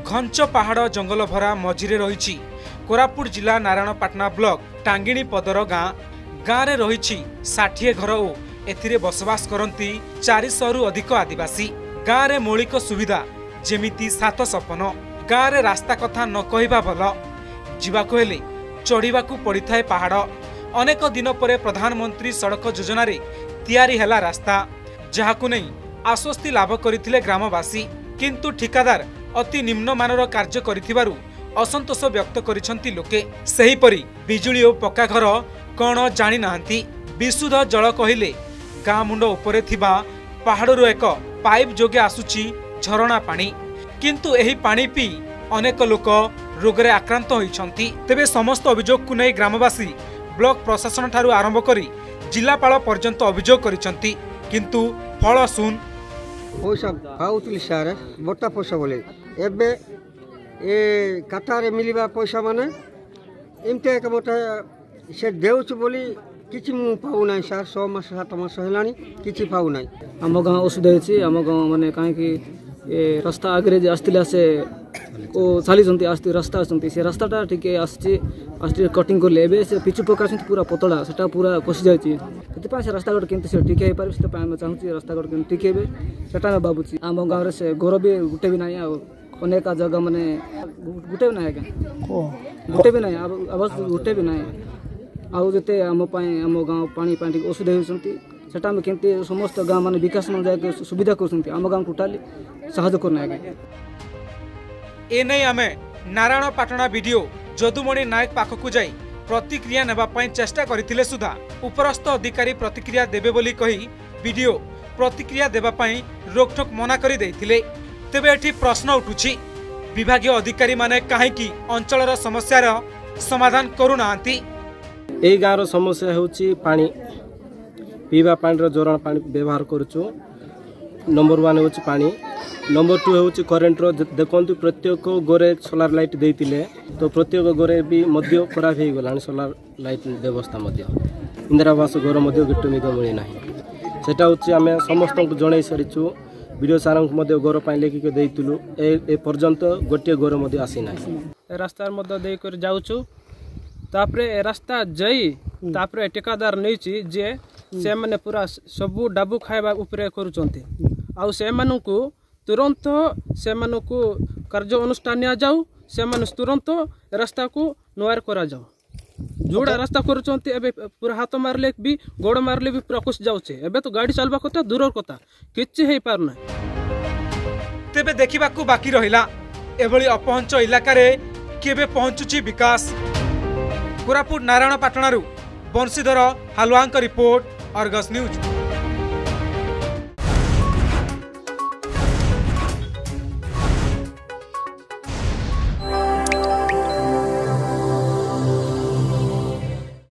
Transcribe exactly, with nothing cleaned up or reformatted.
घंच पहाड़ जंगल भरा मझिरे रही कोरापुट जिला नारायणपाटना ब्लॉक टांगिणी पदर गाँ गाँव में रही षाठिए घर और एथिरे बसवास करती चारिशह रु अधिक आदिवासी। गाँव में मौलिक सुविधा जेमिति सात सपन। गाँव में रास्ता कथा न कहवा भल जीवाको हेले चढ़ीवाकू पड़िथाए पहाड़। अनेक दिन पर प्रधानमंत्री सड़क योजना रे तैयारी हैला रास्ता जहाकू नहीं आश्वस्ति लाभ करथिले ग्रामवासी, किंतु ठिकादार अति निम्नमानर कार्य करिथिबारु असंतोष व्यक्त करिसंती लोके। सेहीपरि बिजुली और पक्का घर कौन जानी नाहंती। विशुद्ध जल कहिले गाँ मुंड उपरे थिबा पहाड़रू एक पाइप जोगे आसुची झरणा पानी, किंतु एही पानी पी अनेक लोक रोगरे आक्रांत होइछंती। तेबे समस्त अभियोग को नहीं ग्रामवासी ब्लॉक प्रशासन ठारू आरंभ करी जिलापाल पर्यंत अभियोग करिसंती, किंतु फल सुन पैसा पाउतली सारे मोटा पैसा बोले एबे ए काटारे मिलिबा पैसा माने एमते एक मोटा से देउछ बोली किछि मु पाउ नै सर छह मास सात मास हेलानी किछि पाउ नै। आम गाँव असुविधा होछि। आम गाँव माने काहे कि ए रास्ता आगे जे आस्तिला से ओ चाली जंती आस्ति रास्ता आसंती से रास्ताटा ठीक आछि आस्ति कटिंग करले एबे से पिछु पकासंती पूरा पतला सेटा पूरा कोसी जायछि। सेति पा से रास्ता गड केंति से ठीक हे पार से पा हम चाहूछि रास्ता गड केंति ठीक हेबे सेटा ना बाबुछि। आम गाँव रे से घर भी गुटे भी नाही आ अनेक जगह माने गुटे भी नाही को गुटे भी नाही अवश्य गुटे भी नाही आउ जते आम पाए आम गाँव पानी पानी असुविधा होसंती सेटा हम केंति समस्त गाँव माने विकास मन जाय सुविधा करसंती आम गाँव टोटली सहायता करना है। ए नहीं आमे नारायणपाटना वीडियो जदुमणि नायक पाखकु जाई प्रतिक्रिया नेबा पई चेष्टा करिथिले सुधा उपरस्थ अधिकारी प्रतिक्रिया देबे बोली कही वीडियो प्रतिक्रिया देबा पई रोकठोक मना करि दैथिले। तेबे एठी प्रश्न उठुछि विभागीय अधिकारी माने काहे कि अंचलर समस्यार समाधान करू नांती। ए गाँव समस्या होछि पानी पीवा पानी रो जोरण पानी व्यवहार करूछु। नंबर वन होछि पानी, नंबर टू होछि करेंट रो देखंतु प्रत्येक गोरे सोलार लाइट देइतिले तो प्रत्येक गोरे भी मध्य खराब हे गलान सोलार लाइट व्यवस्था मध्य इंदिरा आवास घर मध्य गिट्टु मिद मिली नाही। सेटा होछि आमे समस्त को जणै सरिछु वीडियो सारंग मध्य घर पाई लेखि के देइतुलु ए ए पर्यंत गोटे घर मध्य आसी नाही। रास्ता मध्य देई कर जाउछु तापरे रास्ता जई तापरे ठेकेदार नैछि जे से माने पूरा सबु डाबू खाइबा उपरे करूचंती आउ से मानकु तुरंत से मानकु कार्य अनुष्ठान निया जाऊ से मान तुरंत रास्ता को नवार करा जाऊ। जोड़ा रास्ता करूचंती एबे पूरा हाथ मारले भी गोड़ मारले भी पूरा कुछ जाउछे। एबे तो गाड़ी चलबा कथा दूरर कथा किछि हेई पारना। तेबे देखिबाकू बाकी रहिला एभली अपहंच इलाका रे केबे पहुंचुची विकास। कोरापुट नारायणपाटनारू बंशीधर हालुआंक रिपोर्ट, अर्गस न्यूज।